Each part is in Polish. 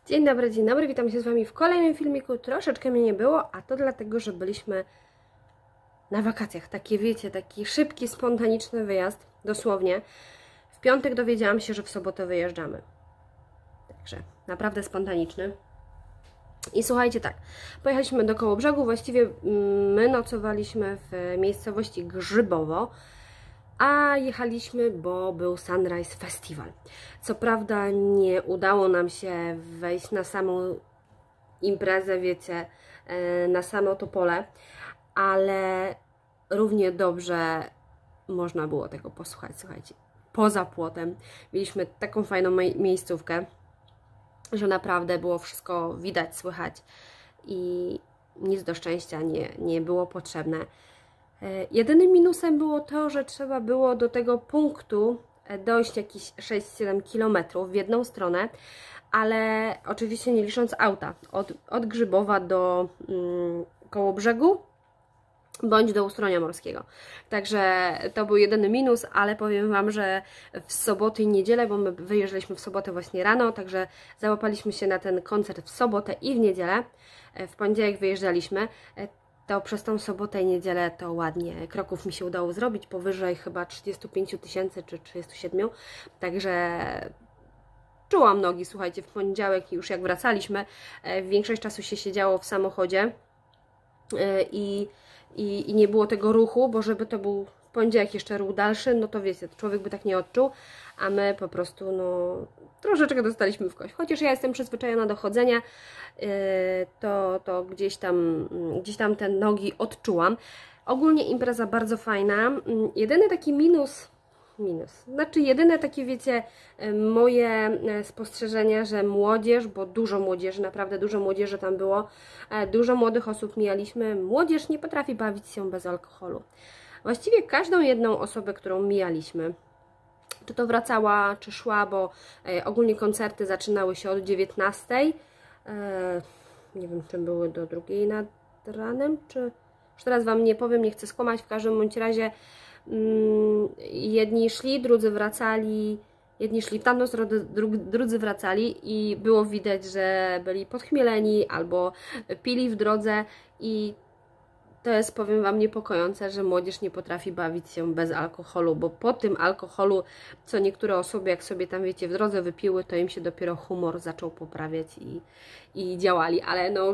Dzień dobry, witam się z Wami w kolejnym filmiku. Troszeczkę mnie nie było, a to dlatego, że byliśmy na wakacjach. Takie wiecie, taki szybki, spontaniczny wyjazd, dosłownie. W piątek dowiedziałam się, że w sobotę wyjeżdżamy. Także naprawdę spontaniczny. I słuchajcie, tak, pojechaliśmy do Kołobrzegu, właściwie my nocowaliśmy w miejscowości Grzybowo, a jechaliśmy, bo był Sunrise Festival. Co prawda nie udało nam się wejść na samą imprezę, wiecie, na samo to pole, ale równie dobrze można było tego posłuchać, słuchajcie. Poza płotem mieliśmy taką fajną miejscówkę, że naprawdę było wszystko widać, słychać i nic do szczęścia nie było potrzebne. Jedynym minusem było to, że trzeba było do tego punktu dojść jakieś 6-7 km w jedną stronę, ale oczywiście nie licząc auta, od Grzybowa do Kołobrzegu bądź do Ustronia Morskiego. Także to był jedyny minus, ale powiem Wam, że w soboty i niedzielę, bo my wyjeżdżaliśmy w sobotę właśnie rano, także załapaliśmy się na ten koncert w sobotę i w niedzielę. W poniedziałek wyjeżdżaliśmy. To przez tą sobotę i niedzielę to ładnie kroków mi się udało zrobić, powyżej chyba 35 000 czy 37, także czułam nogi, słuchajcie, w poniedziałek już jak wracaliśmy, większość czasu się siedziało w samochodzie i nie było tego ruchu, bo żeby to był w poniedziałek jeszcze ruch dalszy, no to wiecie, człowiek by tak nie odczuł, a my po prostu no troszeczkę dostaliśmy w kość. Chociaż ja jestem przyzwyczajona do chodzenia, to gdzieś tam te nogi odczułam. Ogólnie impreza bardzo fajna. Jedyny taki znaczy jedyne takie, wiecie, moje spostrzeżenia, że młodzież, bo dużo młodzieży, naprawdę dużo młodzieży tam było, dużo młodych osób mijaliśmy. Młodzież nie potrafi bawić się bez alkoholu. Właściwie każdą jedną osobę, którą mijaliśmy, czy to wracała, czy szła, bo ogólnie koncerty zaczynały się od 19:00, nie wiem, czy były do 2:00 nad ranem, czy... Już teraz Wam nie powiem, nie chcę skłamać, w każdym bądź razie jedni szli, drudzy wracali, jedni szli w tamtą stronę, drudzy wracali i było widać, że byli podchmieleni albo pili w drodze i to jest, powiem Wam, niepokojące, że młodzież nie potrafi bawić się bez alkoholu, bo po tym alkoholu, co niektóre osoby, jak sobie tam, wiecie, w drodze wypiły, to im się dopiero humor zaczął poprawiać i działali, ale no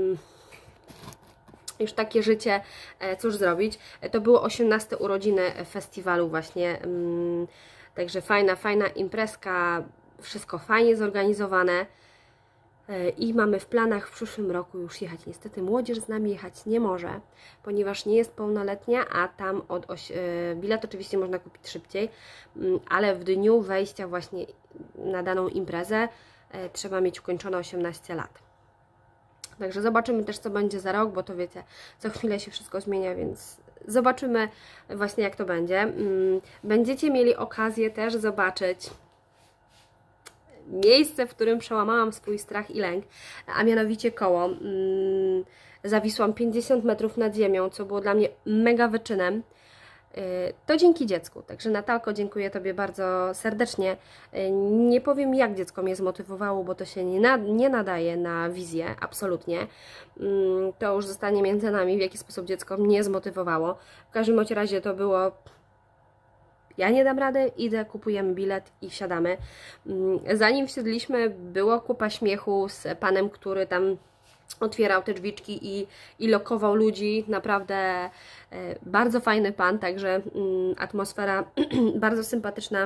już takie życie, cóż zrobić. To były 18 urodziny festiwalu właśnie, także fajna imprezka, wszystko fajnie zorganizowane i mamy w planach w przyszłym roku już jechać. Niestety młodzież z nami jechać nie może, ponieważ nie jest pełnoletnia, a tam bilet oczywiście można kupić szybciej, ale w dniu wejścia właśnie na daną imprezę trzeba mieć ukończone 18 lat. Także zobaczymy też, co będzie za rok, bo to wiecie, co chwilę się wszystko zmienia, więc zobaczymy właśnie, jak to będzie. Będziecie mieli okazję też zobaczyć miejsce, w którym przełamałam swój strach i lęk, a mianowicie koło. Zawisłam 50 metrów nad ziemią, co było dla mnie mega wyczynem. To dzięki dziecku, także Natalko, dziękuję Tobie bardzo serdecznie. Nie powiem, jak dziecko mnie zmotywowało, bo to się nie nadaje na wizję, absolutnie. To już zostanie między nami, w jaki sposób dziecko mnie zmotywowało. W każdym razie to było: ja nie dam rady, idę, kupujemy bilet i wsiadamy. Zanim wsiedliśmy, było kupa śmiechu z panem, który tam otwierał te drzwiczki i lokował ludzi. Naprawdę bardzo fajny pan, także atmosfera bardzo sympatyczna.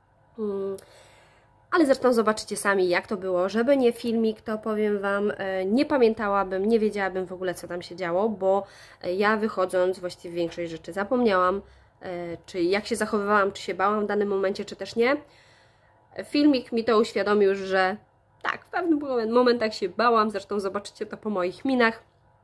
Ale zresztą zobaczycie sami, jak to było. Żeby nie filmik, to powiem Wam, nie pamiętałabym, nie wiedziałabym w ogóle, co tam się działo, bo ja wychodząc właściwie większość rzeczy zapomniałam, czy jak się zachowywałam, czy się bałam w danym momencie, czy też nie. Filmik mi to uświadomił, że tak, w pewnym momentach się bałam, zresztą zobaczycie to po moich minach.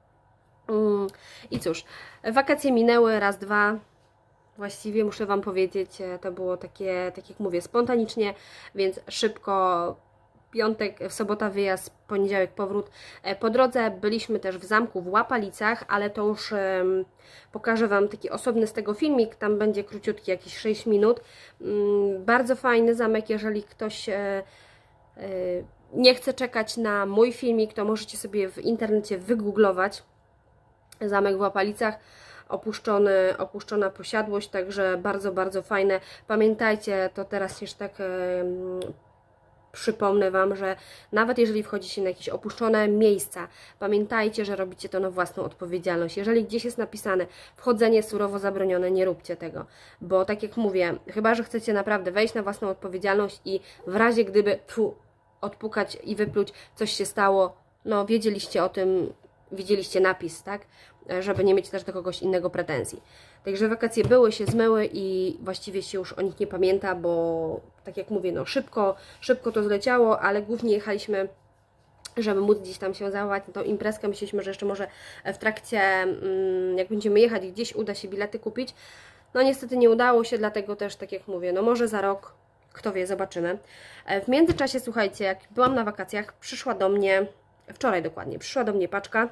I cóż, wakacje minęły, raz, dwa. Właściwie muszę Wam powiedzieć, to było takie, tak jak mówię, spontanicznie, więc szybko. Piątek, w sobota wyjazd, poniedziałek powrót. Po drodze byliśmy też w zamku w Łapalicach, ale to już pokażę Wam taki osobny z tego filmik, tam będzie króciutki, jakieś 6 minut. Bardzo fajny zamek, jeżeli ktoś nie chce czekać na mój filmik, to możecie sobie w internecie wygooglować zamek w Łapalicach, opuszczona posiadłość, także bardzo, bardzo fajne. Pamiętajcie, to teraz jeszcze tak przypomnę Wam, że nawet jeżeli wchodzicie na jakieś opuszczone miejsca, pamiętajcie, że robicie to na własną odpowiedzialność. Jeżeli gdzieś jest napisane wchodzenie surowo zabronione, nie róbcie tego, bo tak jak mówię, chyba że chcecie naprawdę wejść na własną odpowiedzialność i w razie gdyby odpukać i wypluć, coś się stało, no wiedzieliście o tym, widzieliście napis, tak? Żeby nie mieć też do kogoś innego pretensji. Także wakacje były, się zmyły i właściwie się już o nich nie pamięta, bo tak jak mówię, no szybko to zleciało, ale głównie jechaliśmy, żeby móc gdzieś tam się zachować na tą imprezkę. Myśleliśmy, że jeszcze może w trakcie, jak będziemy jechać gdzieś, uda się bilety kupić. No niestety nie udało się, dlatego też, tak jak mówię, no może za rok, kto wie, zobaczymy. W międzyczasie, słuchajcie, jak byłam na wakacjach, przyszła do mnie, wczoraj dokładnie, przyszła do mnie paczka.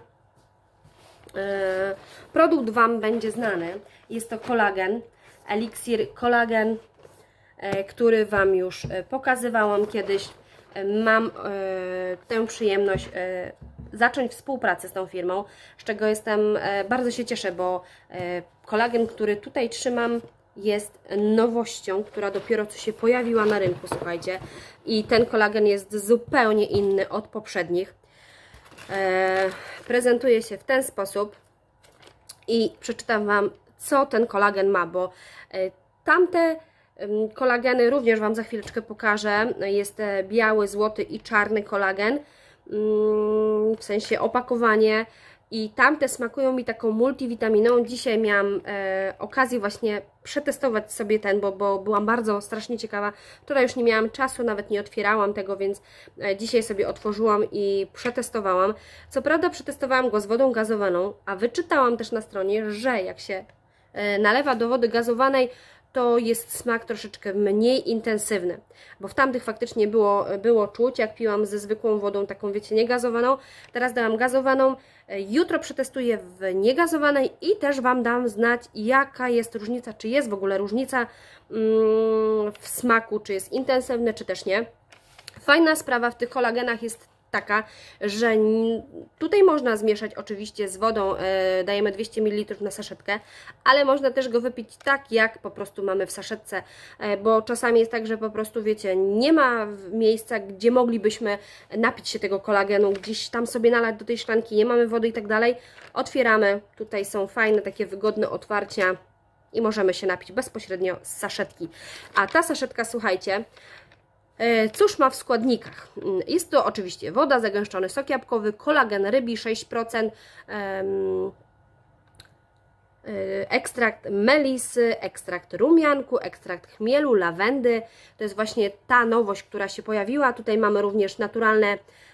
Produkt Wam będzie znany. Jest to kolagen, eliksir kolagen, który Wam już pokazywałam kiedyś. Mam tę przyjemność zacząć współpracę z tą firmą, z czego bardzo się cieszę, bo kolagen, który tutaj trzymam, jest nowością, która dopiero co się pojawiła na rynku, słuchajcie. I ten kolagen jest zupełnie inny od poprzednich. Prezentuje się w ten sposób i przeczytam Wam, co ten kolagen ma, bo tamte kolageny również Wam za chwileczkę pokażę. Jest biały, złoty i czarny kolagen, w sensie opakowanie, i tamte smakują mi taką multivitaminą. Dzisiaj miałam okazję właśnie przetestować sobie ten, bo byłam bardzo strasznie ciekawa. Tutaj już nie miałam czasu, nawet nie otwierałam tego, więc dzisiaj sobie otworzyłam i przetestowałam. Co prawda przetestowałam go z wodą gazowaną, a wyczytałam też na stronie, że jak się nalewa do wody gazowanej, to jest smak troszeczkę mniej intensywny, bo w tamtych faktycznie było czuć, jak piłam ze zwykłą wodą, taką wiecie, niegazowaną. Teraz dałam gazowaną, jutro przetestuję w niegazowanej i też Wam dam znać, jaka jest różnica, czy jest w ogóle różnica w smaku, czy jest intensywny, czy też nie. Fajna sprawa w tych kolagenach jest taka, że tutaj można zmieszać oczywiście z wodą, dajemy 200 ml na saszetkę, ale można też go wypić tak, jak po prostu mamy w saszetce, bo czasami jest tak, że po prostu wiecie, nie ma miejsca, gdzie moglibyśmy napić się tego kolagenu, gdzieś tam sobie nalać do tej szklanki, nie mamy wody i tak dalej. Otwieramy, tutaj są fajne, takie wygodne otwarcia i możemy się napić bezpośrednio z saszetki. A ta saszetka, słuchajcie, cóż ma w składnikach? Jest to oczywiście woda, zagęszczony sok jabłkowy, kolagen rybi 6%, ekstrakt melisy, ekstrakt rumianku, ekstrakt chmielu, lawendy. To jest właśnie ta nowość, która się pojawiła. Tutaj mamy również naturalne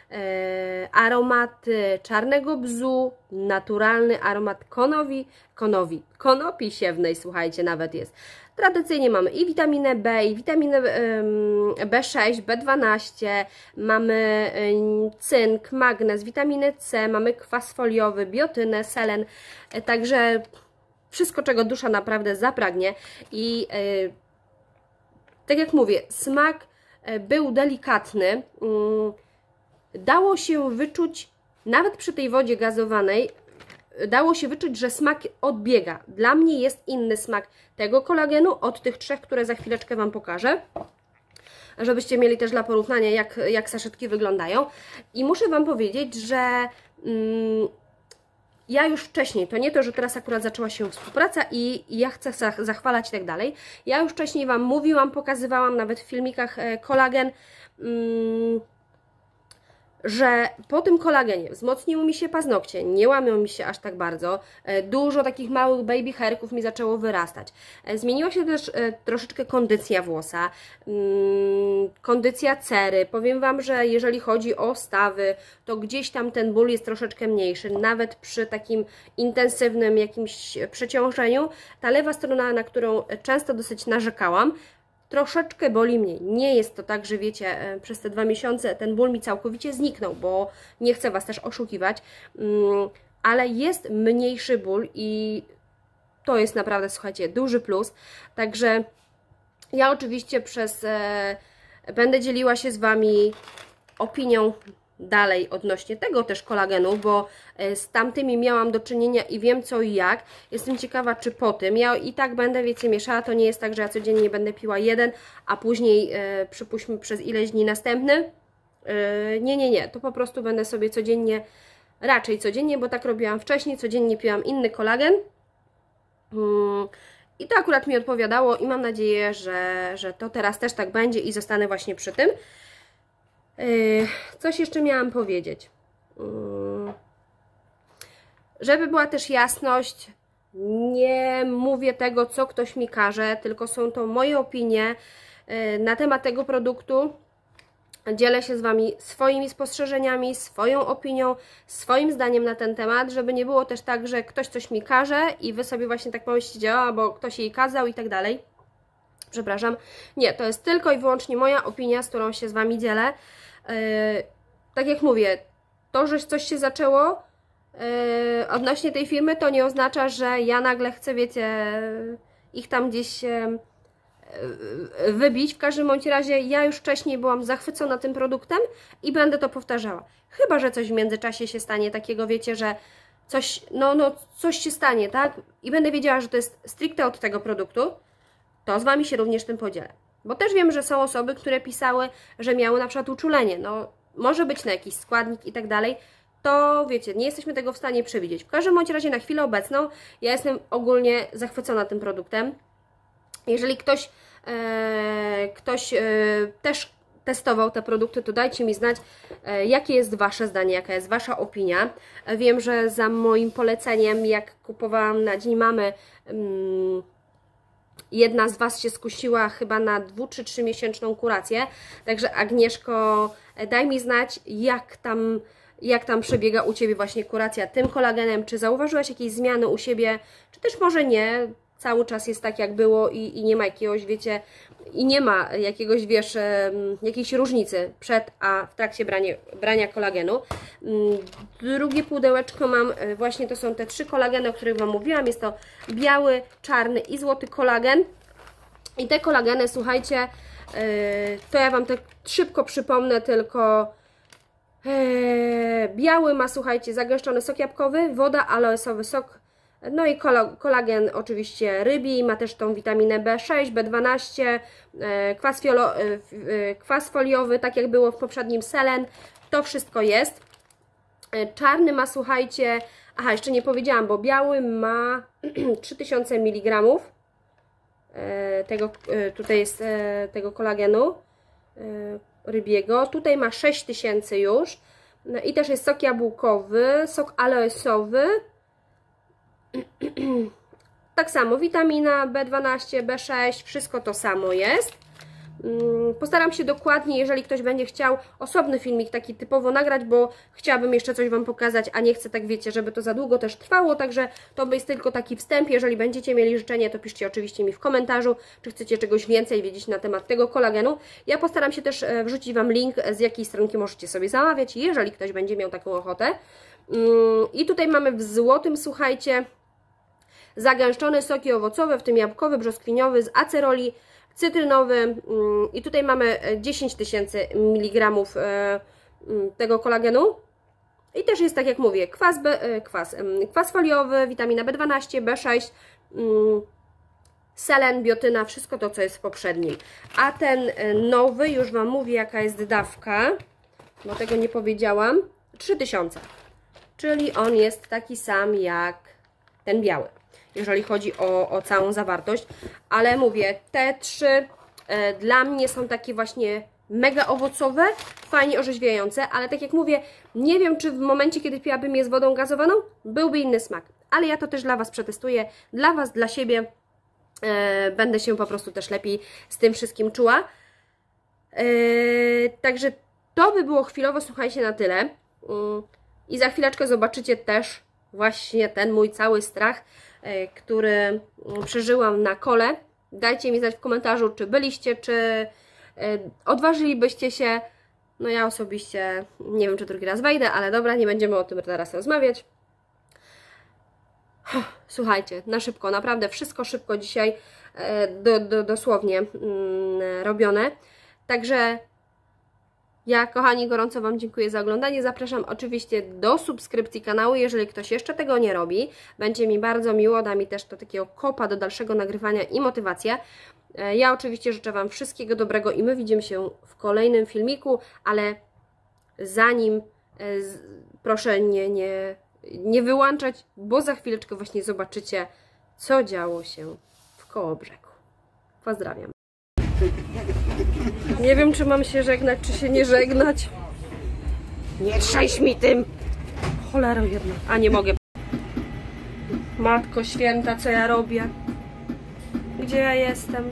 aromaty czarnego bzu, naturalny aromat konopi siewnej, słuchajcie, nawet jest. Tradycyjnie mamy i witaminę B, i witaminę B6, B12, mamy cynk, magnez, witaminę C, mamy kwas foliowy, biotynę, selen, także wszystko, czego dusza naprawdę zapragnie. I tak jak mówię, smak był delikatny, dało się wyczuć, nawet przy tej wodzie gazowanej, dało się wyczuć, że smak odbiega. Dla mnie jest inny smak tego kolagenu od tych trzech, które za chwileczkę Wam pokażę, żebyście mieli też dla porównania, jak saszetki wyglądają. I muszę Wam powiedzieć, że ja już wcześniej, to nie to, że teraz akurat zaczęła się współpraca i ja chcę zachwalać i tak dalej. Ja już wcześniej Wam mówiłam, pokazywałam nawet w filmikach kolagen, że po tym kolagenie wzmocniły mi się paznokcie, nie łamią mi się aż tak bardzo, dużo takich małych baby hairków mi zaczęło wyrastać. Zmieniła się też troszeczkę kondycja włosa, kondycja cery. Powiem Wam, że jeżeli chodzi o stawy, to gdzieś tam ten ból jest troszeczkę mniejszy, nawet przy takim intensywnym jakimś przeciążeniu. Ta lewa strona, na którą często dosyć narzekałam, troszeczkę boli mnie. Nie jest to tak, że wiecie, przez te 2 miesiące ten ból mi całkowicie zniknął, bo nie chcę Was też oszukiwać, ale jest mniejszy ból i to jest naprawdę, słuchajcie, duży plus. Także ja oczywiście przez Będę dzieliła się z Wami opinią dalej odnośnie tego też kolagenu, bo z tamtymi miałam do czynienia i wiem co i jak. Jestem ciekawa, czy po tym. Ja i tak będę, wiecie, mieszała. To nie jest tak, że ja codziennie będę piła jeden, a później przypuśćmy przez ileś dni następny. Nie. To po prostu będę sobie codziennie, raczej codziennie, bo tak robiłam wcześniej, codziennie piłam inny kolagen. I to akurat mi odpowiadało i mam nadzieję, że to teraz też tak będzie i zostanę właśnie przy tym. Coś jeszcze miałam powiedzieć. Żeby była też jasność, nie mówię tego, co ktoś mi każe, tylko są to moje opinie na temat tego produktu. Dzielę się z Wami swoimi spostrzeżeniami, swoją opinią, swoim zdaniem na ten temat, żeby nie było też tak, że ktoś coś mi każe i Wy sobie właśnie tak pomyślicie, o, bo ktoś jej kazał i tak dalej. Przepraszam. Nie, to jest tylko i wyłącznie moja opinia, z którą się z Wami dzielę. Tak jak mówię, to, że coś się zaczęło odnośnie tej firmy, to nie oznacza, że ja nagle chcę, wiecie, ich tam gdzieś wybić. W każdym bądź razie ja już wcześniej byłam zachwycona tym produktem i będę to powtarzała. Chyba że coś w międzyczasie się stanie takiego, wiecie, że coś, coś się stanie, tak? I będę wiedziała, że to jest stricte od tego produktu, to z Wami się również tym podzielę. Bo też wiem, że są osoby, które pisały, że miały na przykład uczulenie. No, może być na jakiś składnik i tak dalej. To wiecie, nie jesteśmy tego w stanie przewidzieć. W każdym bądź razie na chwilę obecną ja jestem ogólnie zachwycona tym produktem. Jeżeli ktoś też testował te produkty, to dajcie mi znać, jakie jest Wasze zdanie, jaka jest Wasza opinia. Wiem, że za moim poleceniem, jak kupowałam na Dzień Mamy, jedna z Was się skusiła chyba na 2- czy 3-miesięczną kurację. Także Agnieszko, daj mi znać, jak tam przebiega u Ciebie właśnie kuracja tym kolagenem. Czy zauważyłaś jakieś zmiany u siebie, czy też może nie? Cały czas jest tak, jak było i nie ma jakiegoś, wiecie, i nie ma jakiegoś, wiesz, jakiejś różnicy przed a w trakcie brania kolagenu. Drugie pudełeczko mam, właśnie to są te 3 kolageny, o których Wam mówiłam. Jest to biały, czarny i złoty kolagen. I te kolageny, słuchajcie, to ja Wam tak szybko przypomnę tylko. Biały ma, słuchajcie, zagęszczony sok jabłkowy, woda, aloesowy sok, no i kolagen oczywiście rybi, ma też tą witaminę B6, B12, kwas foliowy, tak jak było w poprzednim selen, to wszystko jest. Czarny ma, słuchajcie, aha, jeszcze nie powiedziałam, bo biały ma 3000 mg tutaj jest tego kolagenu rybiego, tutaj ma 6000 już. No i też jest sok jabłkowy, sok aloesowy. Tak samo witamina B12, B6, wszystko to samo jest. Postaram się dokładnie, jeżeli ktoś będzie chciał, osobny filmik taki typowo nagrać, bo chciałabym jeszcze coś Wam pokazać, a nie chcę, tak wiecie, żeby to za długo też trwało, także to jest tylko taki wstęp. Jeżeli będziecie mieli życzenie, to piszcie oczywiście mi w komentarzu, czy chcecie czegoś więcej wiedzieć na temat tego kolagenu. Ja postaram się też wrzucić Wam link, z jakiej stronki możecie sobie zamawiać, jeżeli ktoś będzie miał taką ochotę. I tutaj mamy w złotym, słuchajcie, zagęszczone soki owocowe, w tym jabłkowy, brzoskwiniowy, z aceroli, cytrynowy i tutaj mamy 10 000 mg tego kolagenu i też jest, tak jak mówię, kwas foliowy, witamina B12, B6, selen, biotyna, wszystko to, co jest w poprzednim. A ten nowy, już Wam mówię, jaka jest dawka, bo tego nie powiedziałam, 3000, czyli on jest taki sam jak ten biały, jeżeli chodzi o całą zawartość, ale mówię, te 3 dla mnie są takie właśnie mega owocowe, fajnie orzeźwiające, ale tak jak mówię, nie wiem, czy w momencie, kiedy piłabym je z wodą gazowaną, byłby inny smak, ale ja to też dla Was przetestuję, dla Was, dla siebie, będę się po prostu też lepiej z tym wszystkim czuła. Także to by było chwilowo, słuchajcie, na tyle i za chwileczkę zobaczycie też właśnie ten mój cały strach, który przeżyłam na kole. Dajcie mi znać w komentarzu, czy byliście, czy odważylibyście się. No ja osobiście nie wiem, czy drugi raz wejdę, ale dobra, nie będziemy o tym teraz rozmawiać. Słuchajcie, na szybko, naprawdę wszystko szybko dzisiaj dosłownie robione. Także ja, kochani, gorąco Wam dziękuję za oglądanie. Zapraszam oczywiście do subskrypcji kanału, jeżeli ktoś jeszcze tego nie robi. Będzie mi bardzo miło, da mi też to takiego kopa do dalszego nagrywania i motywację. Ja oczywiście życzę Wam wszystkiego dobrego i my widzimy się w kolejnym filmiku, ale zanim proszę nie wyłączać, bo za chwileczkę właśnie zobaczycie, co działo się w Kołobrzegu. Pozdrawiam. Nie wiem, czy mam się żegnać, czy się nie żegnać. Nie trzęś mi tym! Cholera jedna. A nie mogę. Matko Święta, co ja robię? Gdzie ja jestem?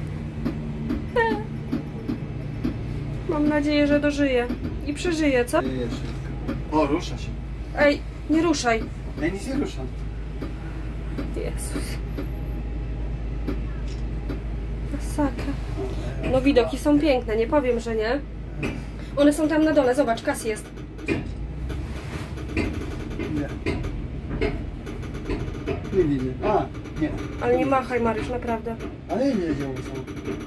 Mam nadzieję, że dożyję. I przeżyję, co? O, rusza się. Ej, nie ruszaj. Ja nic nie ruszam. Jezus. Masakra. No widoki są piękne, nie powiem, że nie. One są tam na dole, zobacz, Kas jest. Nie. Nie widzę. A, nie. Ale nie machaj, Mariusz, naprawdę. Ale nie wiedział, co.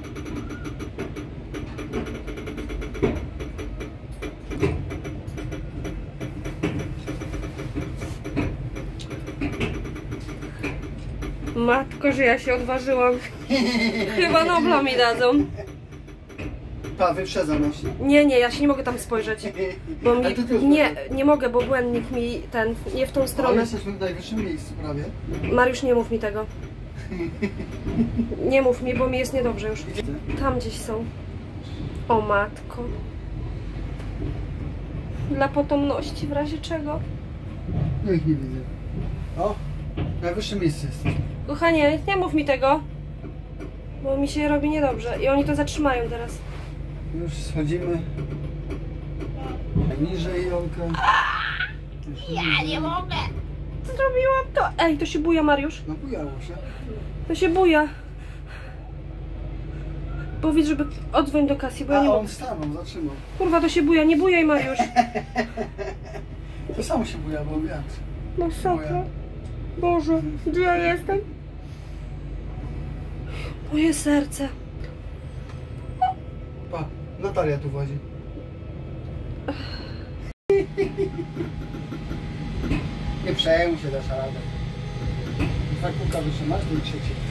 Matko, że ja się odważyłam. Chyba Nobla mi dadzą. Pa, wyprzedza nas. Nie, ja się nie mogę tam spojrzeć. Bo mi... A ty też Nie mogę, bo błędnik mi nie w tą Ale stronę. jesteśmy w najwyższym miejscu prawie. Mariusz, nie mów mi tego. Nie mów mi, bo mi jest niedobrze już. Tam gdzieś są. O matko. Dla potomności, w razie czego. No ich nie widzę. O, najwyższe miejsce jest. Kochanie, nie mów mi tego. Bo mi się robi niedobrze. I oni to zatrzymają teraz. Już schodzimy. Niżej Jolka. Ja nie mogę. Zrobiłam to. Ej, to się buja, Mariusz. No bujało się. To się buja. Powiedz, żeby odzwoń do Kasji, bo ja A nie mogę. on stanął, zatrzymał. Kurwa, to się buja, nie bujaj, Mariusz. To samo się buja, bo wiatr. Masakra. Boże, gdzie ja jestem? Moje serce. Pa, Natalia tu wozi. Nie przejmuj się, dasz radę. Dwa kółka wytrzymasz, to i trzecie.